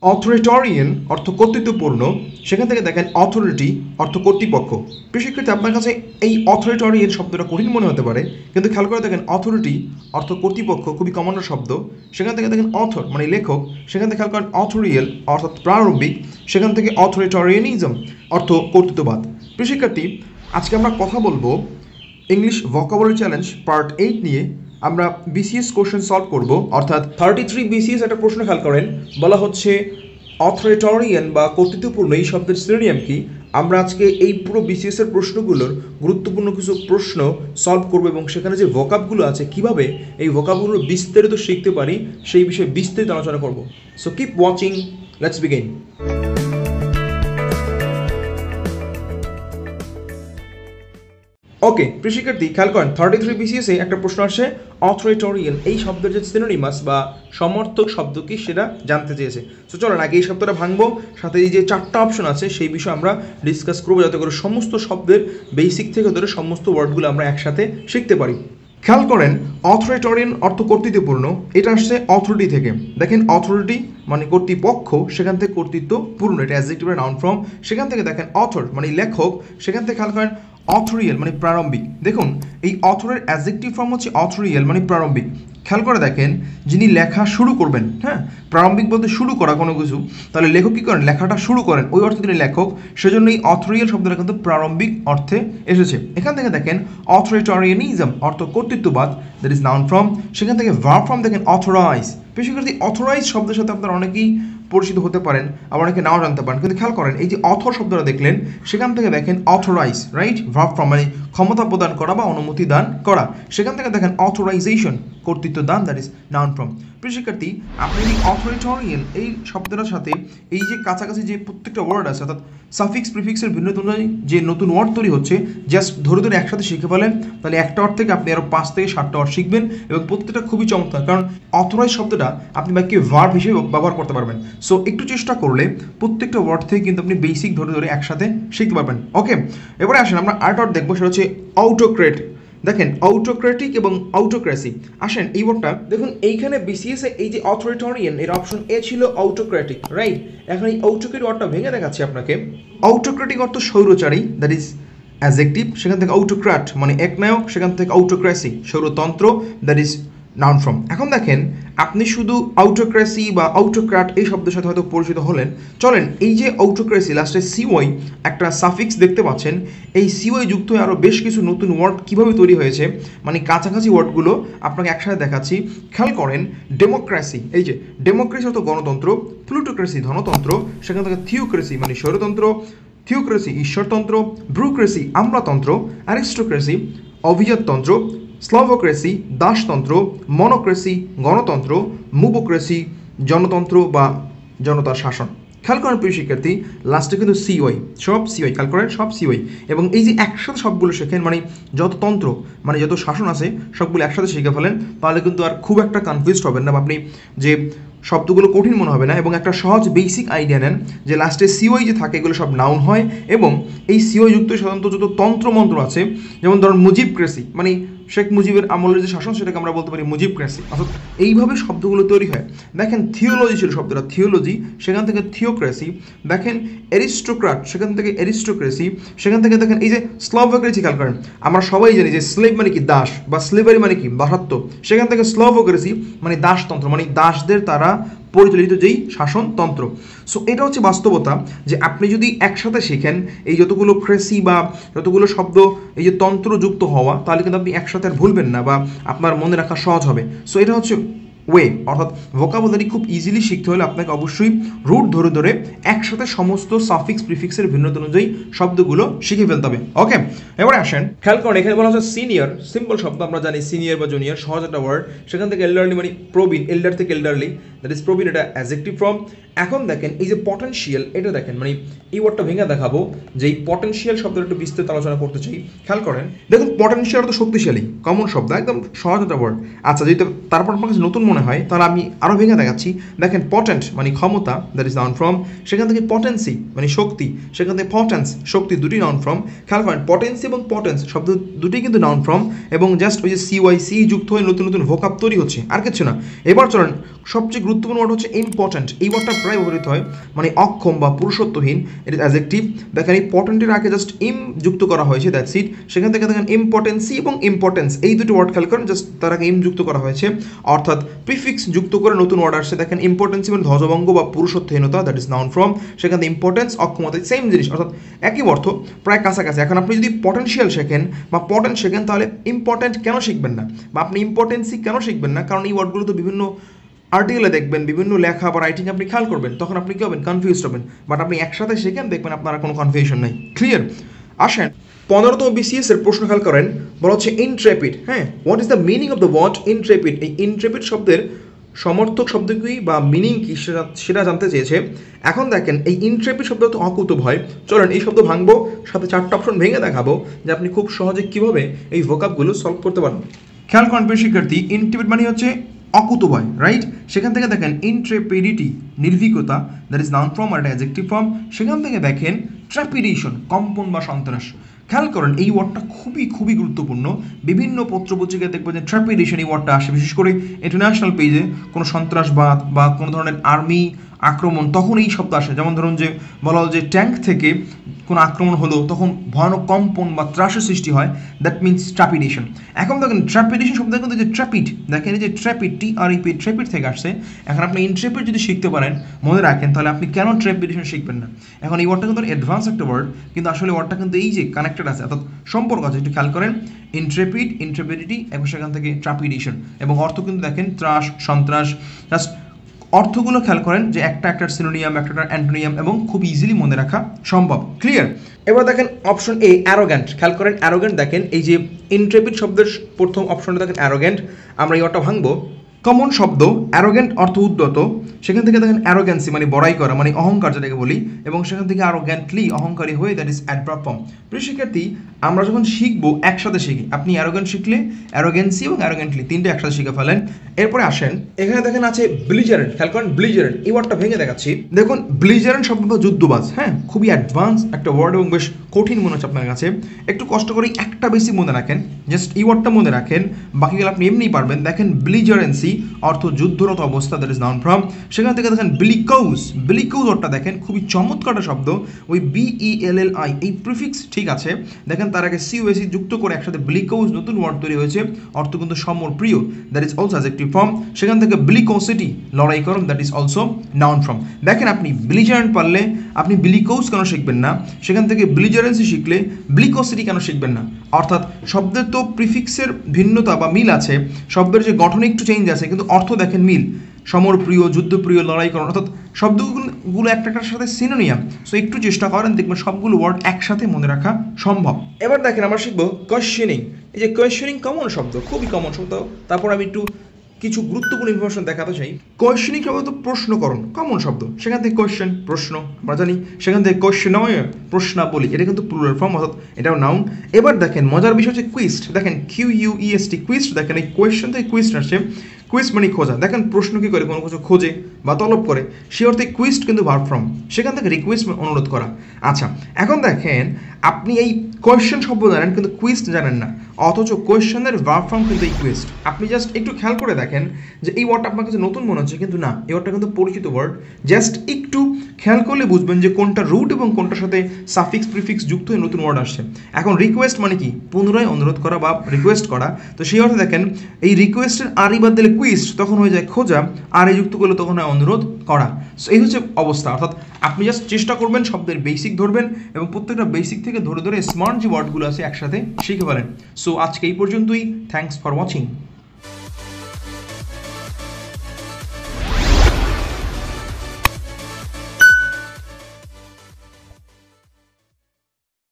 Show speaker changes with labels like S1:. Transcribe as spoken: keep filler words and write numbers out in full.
S1: Authoritarian অর্থ কর্তৃত্বপূর্ণ, সেখান থেকে দেখেন অথরিটি অর্থ কর্তৃপক্ষ। প্রিয় আপনার কাছে এই অথরিটেরিয়ান শব্দটা কঠিন মনে হতে পারে, কিন্তু খেয়াল করে দেখেন অথরিটি অর্থ কর্তৃপক্ষ খুবই কমন শব্দ। সেখান থেকে দেখেন অথর মানে লেখক, সেখান থেকে খেয়াল করেন অথরিয়াল অর্থাৎ প্রারম্ভিক, সেখান থেকে অথরিটেরিয়ানিজম অর্থ কর্তৃত্ববাদ। প্রিয় শিক্ষার্থী, আজকে আমরা কথা বলবো English vocabulary challenge part eight নিয়ে। আমরা বিসিএস কোশ্চেন সলভ করব, অর্থাৎ থার্টি থ্রি বিসিএস একটা প্রশ্ন খেয়াল করেন, বলা হচ্ছে অথরিটেরিয়ান বা কর্তৃত্বপূর্ণ এই শব্দের সিনোনিম কি। আমরা আজকে এই পুরো বিসিএস এর প্রশ্নগুলোর গুরুত্বপূর্ণ কিছু প্রশ্ন সলভ করব এবং সেখানে যে ভোকাবগুলো আছে কিভাবে এই ভোকাবগুলো বিস্তারিত শিখতে পারি সেই বিষয়ে বিস্তারিত আলোচনা করব। So keep watching, let's begin. Okay প্রিয় শিক্ষার্থী, খেয়াল করেন থার্টি থ্রি বিসিএসে একটা প্রশ্ন আসে অথরিটেরিয়ান এই শব্দের যে সিনোনিমাস বা সমর্থক শব্দ কি সেটা জানতে চেয়েছে। তো চলেন আগে এই শব্দটা ভাঙবো, সাথে এই যে চারটা অপশন আছে সেই বিষয়ে আমরা ডিসকাস করবো, যাতে করে সমস্ত শব্দের বেসিক থেকে ধরে সমস্ত ওয়ার্ডগুলো আমরা একসাথে শিখতে পারি। খেয়াল করেন অথরিটেরিয়ান অর্থ কর্তৃত্বপূর্ণ, এটা আসছে অথরিটি থেকে। দেখেন অথরিটি মানে কর্তৃপক্ষ, সেখান থেকে কর্তৃত্বপূর্ণ এটা অ্যাডজেক্টিভ নাউন ফর্ম। সেখান থেকে দেখেন অথর মানে লেখক, সেখান থেকে খেয়াল করেন অথরিয়াল মানে প্রারম্ভিক। দেখুন এই অথরের অ্যাডজেক্টিভ ফর্ম হচ্ছে অথরিয়াল মানে প্রারম্ভিক। খেয়াল করে দেখেন যিনি লেখা শুরু করবেন, হ্যাঁ প্রারম্ভিক বলতে শুরু করা কোনো কিছু, তাহলে লেখক কী করেন লেখাটা শুরু করেন, ওই অর্থে তিনি লেখক, সেজন্য এই অথরিয়াল শব্দটা কিন্তু প্রারম্ভিক অর্থে এসেছে। এখান থেকে দেখেন অথরিটেরিয়ানিজম অর্থ কর্তৃত্ববাদ, দ্যাট ইজ নাউন ফর্ম। সেখান থেকে ভার্ব ফর্ম দেখেন অথরাইজ। বেশিরভাগ অথরাইজ শব্দের সাথে আপনারা অনেকেই পরিচিত হতে পারেন, আবার অনেকে নাও জানতে পারেন, কিন্তু খেয়াল করেন এই যে অথর শব্দটা দেখলেন, সেখান থেকে দেখেন অথরাইজ, রাইট ভার্ব ফর্ম মানে ক্ষমতা প্রদান করা বা অনুমতি দান করা। সেখান থেকে দেখেন অথরাইজেশন কর্তৃত্ব দান, দ্যাট ইজ নাউন ফর্ম। প্রিয় শিক্ষার্থী, আপনি এই অথরিটেরিয়ান এই শব্দটার সাথে এই যে কাছাকাছি যে প্রত্যেকটা ওয়ার্ড আছে, অর্থাৎ সাফিক্স প্রিফিক্সের ভিন্ন অনুযায়ী যে নতুন ওয়ার্ড তৈরি হচ্ছে, জাস্ট ধরে ধরে একসাথে শিখে ফেলেন, তাহলে একটা ওয়ার্ড থেকে আপনি আরও পাঁচ থেকে সাতটা ওয়ার্ড শিখবেন এবং প্রত্যেকটা খুবই চমৎকার, কারণ অথরাইজ শব্দটা আপনি বাক্যে ভার্ব হিসেবে ব্যবহার করতে পারবেন। সো একটু চেষ্টা করলে প্রত্যেকটা ওয়ার্ড থেকে কিন্তু আপনি বেসিক ধরে ধরে একসাথে শিখতে পারবেন। ওকে, এবারে আসেন আমরা আর্ট ওয়ার্ড দেখবো, সেটা হচ্ছে অটোক্রেট। দেখেন অটোক্রেটিক এবং অটোক্রেসি। আসেন এই ওয়ার্ডটা দেখুন, এইখানে বিসিএস এ এই যে অথরিটেরিয়ান এর অপশন এ ছিল অটোক্রেটিক, রাইট। এখন এই অটোক্রেটিক ওয়ার্ডটা ভেঙে দেখাচ্ছি আপনাকে। অটোক্রেটিক অর্থ স্বৈরচারী, দ্যাট ইজ অ্যাডজেক্টিভ। সেখান থেকে অটোক্র্যাট মানে একনায়ক, সেখান থেকে অটোক্রেসি স্বৈরতন্ত্র, দ্যাট ইজ নাউন ফর্ম। এখন দেখেন আপনি শুধু অটোক্রেসি বা অটোক্র্যাট এই শব্দের সাথে হয়তো পরিচিত হলেন। চলেন এই যে অটোক্রেসি লাস্টে সিওয়াই একটা সাফিক্স দেখতে পাচ্ছেন, এই সিওয়াই যুক্ত হয়ে আরও বেশ কিছু নতুন ওয়ার্ড কীভাবে তৈরি হয়েছে, মানে কাছাকাছি ওয়ার্ডগুলো আপনাকে একসাথে দেখাচ্ছি। খেয়াল করেন ডেমোক্রেসি, এই যে ডেমোক্রেসি অর্থ গণতন্ত্র, প্লুটোক্রেসি ধনতন্ত্র, সেখান থেকে থিওক্রেসি মানে স্বৈরতন্ত্র, থিওক্রেসি ঈশ্বরতন্ত্র, ব্রুক্রেসি আমলাতন্ত্র, অ্যারিস্টোক্রেসি অভিজাততন্ত্র, স্লাভোক্রেসি দাসতন্ত্র, মনোক্রেসি গণতন্ত্র, মুবোক্রেসি জনতন্ত্র বা জনতার শাসন। খেয়াল করেন প্রিয় শিক্ষার্থী, লাস্টে কিন্তু সিওয়াই, সব সিওয়াই, খেয়াল করেন সব সিওয়াই। এবং এই যে একসাথে সবগুলো শেখেন, মানে যত তন্ত্র মানে যত শাসন আছে সবগুলো একসাথে শিখে ফেলেন, তাহলে কিন্তু আর খুব একটা কনফিউজড হবেন না, আপনি যে শব্দগুলো কঠিন মনে হবে না, এবং একটা সহজ বেসিক আইডিয়া নেন যে লাস্টে সিওয়াই যে থাকে এগুলো সব নাউন হয়, এবং এই সিওয়াই যুক্ত সাধারণত যত তন্ত্রমন্ত্র আছে, যেমন ধরুন মুজিবক্রেসি মানে শেখ মুজিবের আমলের যে শাসন সেটাকে আমরা বলতে পারি মুজিবক্রেসি, অর্থাৎ এইভাবে শব্দগুলো তৈরি হয়। দেখেন থিওলজি ছিল শব্দটা থিওলজি, সেখান থেকে থিওক্রেসি। দেখেন অ্যারিস্টোক্র্যাট, সেখান থেকে অ্যারিস্টোক্রেসি। সেখান থেকে দেখেন এই যে স্লাভোক্রেসি, খেয়াল করেন আমরা সবাই জানি যে স্লেভ মানে কি দাস, বা স্লেভারি মানে কি দাসত্ব, সেখান থেকে স্লাভোক্রেসি মানে দাসতন্ত্র, মানে দাসদের তারা পরিচালিত যেই শাসনতন্ত্র। সো এটা হচ্ছে বাস্তবতা, যে আপনি যদি একসাথে শেখেন এই যতগুলো ক্রেসি বা যতগুলো শব্দ এই যে তন্ত্রযুক্ত হওয়া, তাহলে কিন্তু আপনি একসাথে আর ভুলবেন না বা আপনার মনে রাখা সহজ হবে। সো এটা হচ্ছে ওয়ে, অর্থাৎ ভোকাবুলারি খুব ইজিলি শিখতে হলে আপনাকে অবশ্যই রুট ধরে ধরে একসাথে সমস্ত সাফিক্স প্রিফিক্সের ভিন্নতা অনুযায়ী শব্দগুলো শিখে ফেলতে হবে। ওকে, এবারে আসেন খেয়াল করেন এখানে বলা হচ্ছে সিনিয়র, সিম্পল শব্দ আমরা জানি সিনিয়র বা জুনিয়র, সহজ একটা ওয়ার্ড। সেখান থেকে এল্ডারলি মানে প্রবীণ, এল্ডার থেকে এল্ডারলি, দ্যাট ইজ প্রবীণ, এটা অ্যাডজেক্টিভ ফর্ম। এখন দেখেন এই যে পটেনশিয়াল, এটা দেখেন মানে এই ওয়ার্ডটা ভেঙে দেখাবো যে এই পটেনশিয়াল শব্দটা একটু বিস্তারিত আলোচনা করতে চাই। খেয়াল করেন দেখুন পটেনশিয়াল তো শক্তিশালী, কমন শব্দ, একদম সহজ একটা ওয়ার্ড। আচ্ছা যদি তারপর আপনার কাছে নতুন মনে হয় তাহলে আমি আরও ভেঙে দেখাচ্ছি। দেখেন পটেন্ট মানে ক্ষমতা, দ্যাট ইজ নাউন ফর্ম। সেখান থেকে পটেন্সি মানে শক্তি, সেখান থেকে পটেন্স শক্তি, দুটি নাউন ফর্ম। খেয়াল করেন পটেন্সি এবং পটেন্স শব্দ দুটি কিন্তু নাউন ফর্ম, এবং জাস্ট ওই যে সিওয়াই সি যুক্ত হয়ে নতুন নতুন ভোকাব তৈরি হচ্ছে, আর কিছু না। এবার চলেন সবচেয়ে গুরুত্বপূর্ণ ওয়ার্ড হচ্ছে ইম্পর্ট্যান্ট। এই ওয়ার্ডটা প্রায় ব্যবহৃত হয় মানে অক্ষম বা পুরুষত্বহীন, ইট ইজ অ্যাডজেক্টিভ। দেখেন ইম্পর্ট্যান্টের আগে জাস্ট ইম যুক্ত করা হয়েছে, দ্যাটস ইট। সেখান থেকে দেখেন ইম্পর্টেন্সি এবং ইম্পর্টেন্স এই দুটো ওয়ার্ড খেয়াল করেন, জাস্ট তার আগে ইম যুক্ত করা হয়েছে, অর্থাৎ প্রিফিক্স যুক্ত করে নতুন ওয়ার্ড আসছে। দেখেন ইম্পর্টেন্সি মানে ধ্বজভঙ্গ বা পুরুষত্বহীনতা, দ্যাট ইজ নাউন ফর্ম। সেখান থেকে ইম্পর্টেন্স অক্ষমতা, সেম জিনিস, অর্থাৎ একই অর্থ, প্রায় কাছাকাছি। এখন আপনি যদি পটেনশিয়াল শেখেন বা পটেন্ট শেখেন তাহলে ইম্পর্টেন্ট কেন শিখবেন না, বা আপনি ইম্পর্টেন্সি কেন শিখবেন না? কারণ এই ওয়ার্ডগুলো তো বিভিন্ন আর্টিকেলে দেখবেন, বিভিন্ন লেখা বা রাইটিং আপনি খেয়াল করবেন, তখন আপনি কি হবেন? কনফিউজ হবেন। বাট আপনি একসাথে শেখেন, দেখবেন আপনার কোনো কনফিউশন নেই। ক্লিয়ার? আসেন পনেরোতম বিসিএস এর প্রশ্ন খেয়াল করেন, বলা হচ্ছে ইন্ট্রেপিড। হ্যাঁ, what is the meaning of the word intrepid? এই ইন্ট্রেপিড শব্দের সমর্থক শব্দ কি বা মিনিং কি সেটা জানতে চেয়েছে। এখন দেখেন এই ইন্ট্রেপিড শব্দ তো অকুতভয়। চলেন এই শব্দ ভাঙবো, সাথে চারটা অপশন ভেঙে দেখাবো যে আপনি খুব সহজে কীভাবে এই ভোকাবগুলো সলভ করতে পারেন। খেয়াল করেন প্রিয় শিক্ষার্থী, ইন্ট্রেপিড মানে হচ্ছে অকুতভয়, রাইট? সেখান থেকে দেখেন ইন্ট্রেপিডিটি নির্ভীকতা, দ্যাট ইজ নাউন ফর্ম আর একটা অ্যাডজেক্টিভ ফর্ম। সেখান থেকে দেখেন ট্র্যাপিডেশন কম্পন বা সন্ত্রাস। খেয়াল করেন এই ওয়ার্ডটা খুবই খুবই গুরুত্বপূর্ণ। বিভিন্ন পত্রপত্রিকায় দেখবেন যে ট্র্যাপিডেশন এই ওয়ার্ডটা আসে, বিশেষ করে ইন্টারন্যাশনাল পেজে কোনো সন্ত্রাসবাদ বা কোনো ধরনের আর্মি আক্রমণ, তখন এই শব্দ আসে। যেমন ধরুন যে বলা হল যে ট্যাঙ্ক থেকে কোনো আক্রমণ হলো, তখন ভয়ানক কম্পন বা ত্রাসের সৃষ্টি হয়, দ্যাট মিনস ট্র্যাপিডেশন। এখন দেখেন ট্র্যাপিডেশন শব্দ কিন্তু যে ট্র্যাপিড, দেখেন এই যে ট্র্যাপিড, টি আর ই পি, ট্র্যাপিড থেকে আসছে। এখন আপনি ইন্ট্রেপিড যদি শিখতে পারেন, মনে রাখেন, তাহলে আপনি কেন ট্র্যাপিডেশন শিখবেন না? এখন এই ওয়ার্ডটা কিন্তু অ্যাডভান্স একটা ওয়ার্ড, কিন্তু আসলে ওয়ার্ডটা কিন্তু এই যে কানেক্টেড আছে, অর্থাৎ সম্পর্ক আছে। একটু খেয়াল করেন, ইন্ট্রেপিড, ইন্ট্রেপিডিটি এবং সেখান থেকে ট্র্যাপিডেশন, এবং অর্থ কিন্তু দেখেন ত্রাস, সন্ত্রাস। জাস্ট অর্থগুলো খেয়াল করেন যে একটা একটা সিনোনিয়াম, একটা একটা অ্যান্টোনিয়াম, এবং খুব ইজিলি মনে রাখা সম্ভব। ক্লিয়ার? এবার দেখেন অপশন এ অ্যারোগ্যান্ট। খেয়াল করেন অ্যারোগ্যান্ট, দেখেন এই যে ইন্ট্রেপিড শব্দের প্রথম অপশনটা দেখেন অ্যারোগ্যান্ট। আমরা এই ওয়ার্ডটা ভাঙবো। কমন শব্দ অ্যারোগ্যান্ট অর্থ উদ্যত, সেখান থেকে দেখেন অ্যারোগ্যান্সি মানে বড়াই করা, মানে অহংকার যেটাকে বলি, এবং সেখান থেকে অ্যারোগ্যান্টলি অহংকারী হয়ে, দ্যাট ইজ অ্যাডভার্ব ফর্ম। প্রিয় শিক্ষার্থী, আমরা যখন শিখবো একসাথে শিখি। আপনি অ্যারোগ্যান্ট শিখলে অ্যারোগ্যান্সি এবং অ্যারোগ্যান্টলি তিনটে একসাথে শিখে ফেলেন। এরপরে আসেন, এখানে দেখেন আছে ব্লিজারেন্ট। খেয়াল করেন ব্লিজারেন্ট, এই ওয়ার্ডটা ভেঙে দেখাচ্ছি। দেখুন ব্লিজারেন্ট শব্দ যুদ্ধবাজ। হ্যাঁ, খুবই অ্যাডভান্স একটা ওয়ার্ড এবং বেশ কঠিন মনে হচ্ছে আপনার কাছে। একটু কষ্ট করে একটা বেশি মনে রাখেন, জাস্ট এই ওয়ার্ডটা মনে রাখেন, বাকিগুলো আপনি এমনিই পারবেন। দেখেন ব্লিজারেন্সি অর্থ যুদ্ধরত অবস্থা, দ্যাট ইজ নাউন ফর্ম। সেখান থেকে দেখেন বিলিকৌস, বিলিকৌস ওয়ার্ডটা দেখেন খুবই চমৎকার শব্দ। ওই B E L L I এই প্রিফিক্স ঠিক আছে, দেখেন তার আগে সি ওএসি যুক্ত করে একসাথে বিলিকৌস নতুন ওয়ার্ড তৈরি হয়েছে, অর্থ কিন্তু সমর প্রিয়, that is also adjective form. সেখান থেকে বিলিকোসিটি লড়াই করুন, that is also noun form. দেখেন আপনি ব্লিজারেন্ট পারলে আপনি বিলিকৌস কেন শিখবেন না? সেখান থেকে ব্লিজারেন্সি শিখলে ব্লিকোসিটি কেন শিখবেন না? অর্থাৎ শব্দের তো প্রিফিক্সের ভিন্নতা বা মিল আছে, শব্দের যে গঠনে একটু চেঞ্জ আছে, কিন্তু অর্থ দেখেন মিল। সমরপ্রিয়, যুদ্ধপ্রিয়, লড়াই করেন, অর্থাৎ শব্দগুলো একটা একটার সাথে সিনোনিয়াম। সো একটু চেষ্টা করেন, দেখবেন সবগুলো ওয়ার্ড একসাথে মনে রাখা সম্ভব। এবার দেখেন আমরা শিখবো কোয়েশ্চেনিং। এই যে কোয়েশ্চেনিং কমন শব্দ, খুবই কমন শব্দ। তারপর আমি একটু কিছু গুরুত্বপূর্ণ ইনফরমেশন দেখাতে চাই। কোয়েশ্চেনিং শব্দ তো প্রশ্নকরণ, কমন শব্দ। সেখান থেকে কোয়েশ্চেন প্রশ্ন আমরা জানি, সেখান থেকে কোয়েশ্চেনয় প্রশ্নাবলী, এটা কিন্তু প্লুরাল ফর্ম, অর্থাৎ এটাও নাউন। এবার দেখেন মজার বিষয় হচ্ছে কুইস্ট। দেখেন Q U E S T, quest. দেখেন এই কোয়েশ্চেন থেকে কুইস্ট আসছে। কুইস্ট মানে খোঁজা। দেখেন প্রশ্ন কী করে? কোনো কিছু খোঁজে বা তলব করে, সে অর্থে কুইস্ট কিন্তু ভার্ব ফর্ম। সেখান থেকে রিকোয়েস্ট অনুরোধ করা। আচ্ছা, এখন দেখেন আপনি এই কোয়েশ্চেন শব্দ জানেন কিন্তু কুইস্ট জানেন না, অথচ কোয়েশ্চেনের ভার্ব ফর্ম কিন্তু এই কুইস্ট। আপনি জাস্ট একটু খেয়াল করে দেখেন যে এই ওয়ার্ডটা আপনার কাছে নতুন মনে হচ্ছে, কিন্তু না, এই ওয়ার্ডটা কিন্তু পরিচিত ওয়ার্ড। জাস্ট একটু খেয়াল করলে বুঝবেন যে কোনটা রুট এবং কোনটার সাথে সাফিক্স প্রিফিক্স যুক্ত হয়ে নতুন ওয়ার্ড আসছে। এখন রিকোয়েস্ট মানে কি? পুনরায় অনুরোধ করা বা রিকোয়েস্ট করা। তো সেই অর্থে দেখেন এই রিকোয়েস্টের আরই বাদ দিলে কুইস্ট, তখন হয়ে যায় খোঁজা, আর এই যুক্ত করলে তখন হয় অনুরোধ করা। সো এই হচ্ছে অবস্থা। অর্থাৎ আপনি জাস্ট চেষ্টা করবেন শব্দের বেসিক ধরবেন, এবং প্রত্যেকটা বেসিক থেকে ধরে ধরে স্মার্ট যে ওয়ার্ডগুলো আছে একসাথে শিখে ফেলেন। সো আজকে এই পর্যন্তই। Thanks for watching.